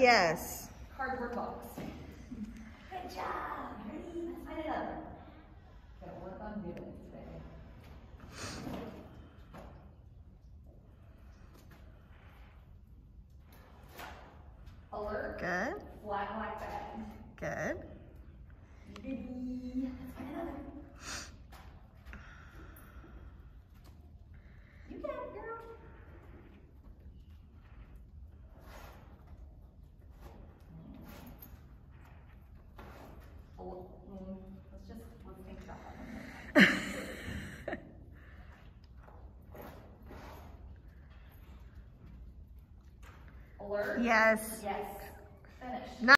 Yes. Cardboard box. Good job. Ready? Let's find another. Gotta work on doing it today. Alert. Good. Flat black bag. Good. Ready? Let's find another. You got it, girl. Let's think about that one. Alert? Yes. Yes. Finish.